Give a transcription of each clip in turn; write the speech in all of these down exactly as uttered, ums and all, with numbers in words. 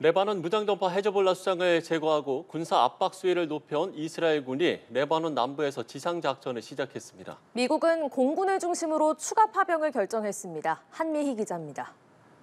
레바논 무장정파 헤즈볼라 수장을 제거하고 군사 압박 수위를 높여온 이스라엘군이 레바논 남부에서 지상작전을 시작했습니다. 미국은 공군을 중심으로 추가 파병을 결정했습니다. 한미희 기자입니다.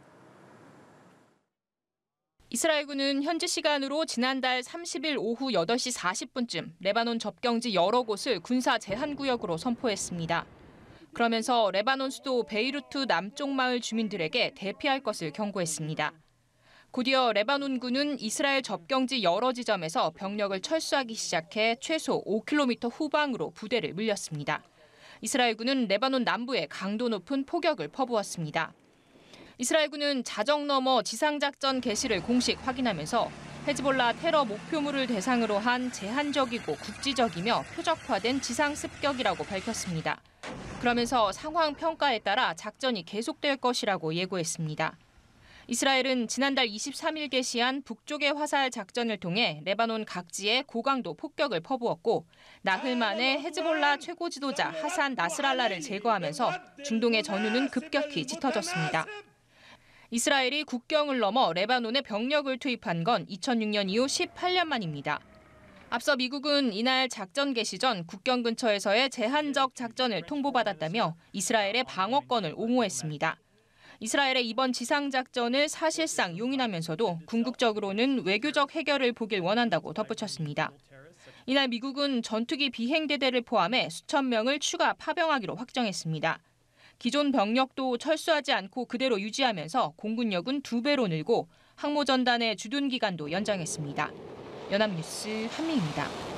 이스라엘군은 현지 시간으로 지난달 삼십일 오후 여덟 시 사십 분쯤 레바논 접경지 여러 곳을 군사 제한구역으로 선포했습니다. 그러면서 레바논 수도 베이루트 남쪽 마을 주민들에게 대피할 것을 경고했습니다. 곧이어 레바논군은 이스라엘 접경지 여러 지점에서 병력을 철수하기 시작해 최소 오 킬로미터 후방으로 부대를 물렸습니다. 이스라엘군은 레바논 남부에 강도 높은 포격을 퍼부었습니다. 이스라엘군은 자정 넘어 지상작전 개시를 공식 확인하면서 헤즈볼라 테러 목표물을 대상으로 한 제한적이고 국지적이며 표적화된 지상 습격이라고 밝혔습니다. 그러면서 상황 평가에 따라 작전이 계속될 것이라고 예고했습니다. 이스라엘은 지난달 이십삼 일 개시한 북쪽의 화살 작전을 통해 레바논 각지에 고강도 폭격을 퍼부었고 나흘 만에 헤즈볼라 최고 지도자 하산 나스랄라를 제거하면서 중동의 전후는 급격히 짙어졌습니다. 이스라엘이 국경을 넘어 레바논에 병력을 투입한 건 이천육 년 이후 십팔 년 만입니다. 앞서 미국은 이날 작전 개시 전 국경 근처에서의 제한적 작전을 통보받았다며 이스라엘의 방어권을 옹호했습니다. 이스라엘의 이번 지상작전을 사실상 용인하면서도 궁극적으로는 외교적 해결을 보길 원한다고 덧붙였습니다. 이날 미국은 전투기 비행대대를 포함해 수천 명을 추가 파병하기로 확정했습니다. 기존 병력도 철수하지 않고 그대로 유지하면서 공군력은 두 배로 늘고 항모전단의 주둔 기간도 연장했습니다. 연합뉴스 한미희입니다.